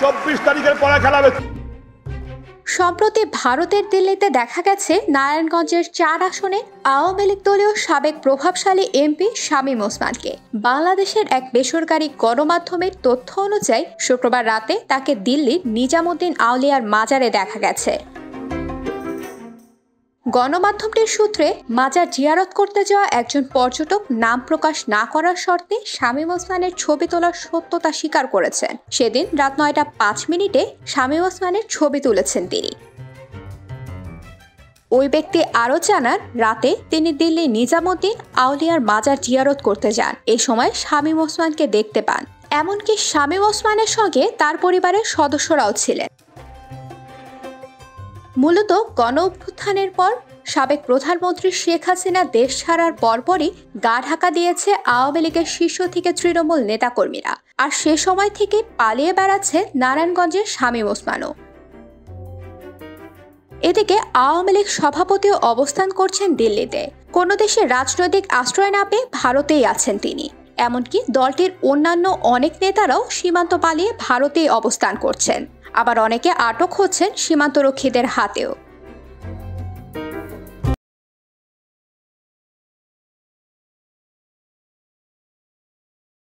24 তারিখের পরে খেলা হবে। সম্প্রতি ভারতের দিল্লিতে দেখা গেছে নারায়ণগঞ্জের 4 আসনে আওয়ামী লীগ দলীয় সাবেক প্রভাবশালী এমপি শামীম ওসমানকে। বাংলাদেশের এক বেসরকারি গণমাধ্যমের তথ্য অনুযায়ী শুক্রবার রাতে তাকে দিল্লির নিজামুদ্দিন আউলিয়ার মাজারে দেখা গেছে। গণমাধ্যমটির সূত্রে মাজার জিয়ারত করতে যাওয়া একজন পর্যটক নাম প্রকাশ না করার শর্তে শামীম ওসমানের ছবি তোলার সত্যতা স্বীকার করেছেন। সেদিন রাত 9টা 5 মিনিটে শামীম ওসমানের ছবি তুলেছেন তিনি। ওই ব্যক্তি আরও জানান, রাতে তিনি দিল্লি নিজামুদ্দিন আউলিয়ার মাজার জিয়ারত করতে যান। এই সময় শামীম ওসমানকে দেখতে পান। এমনকি শামীম ওসমানের সঙ্গে তার পরিবারের সদস্যরাও ছিলেন। মূলত গণ অভ্যুত্থানের পর সাবেক প্রধানমন্ত্রী শেখ হাসিনা দেশ ছাড়ার পরপরই গা ঢাকা দিয়েছে আওয়ামী লীগের শীর্ষ থেকে তৃণমূল নেতাকর্মীরা। আর সে সময় থেকে পালিয়ে বেড়াচ্ছে নারায়ণগঞ্জের শামীম ওসমানও। এদিকে আওয়ামী লীগ সভাপতিও অবস্থান করছেন দিল্লিতে। কোনো দেশে রাজনৈতিক আশ্রয় না পেয়ে ভারতেই আছেন তিনি। এমনকি দলটির অন্যান্য অনেক নেতারাও সীমান্ত পালিয়ে ভারতেই অবস্থান করছেন। আবার অনেকে আটক হচ্ছেন সীমান্তরক্ষীদের হাতেও।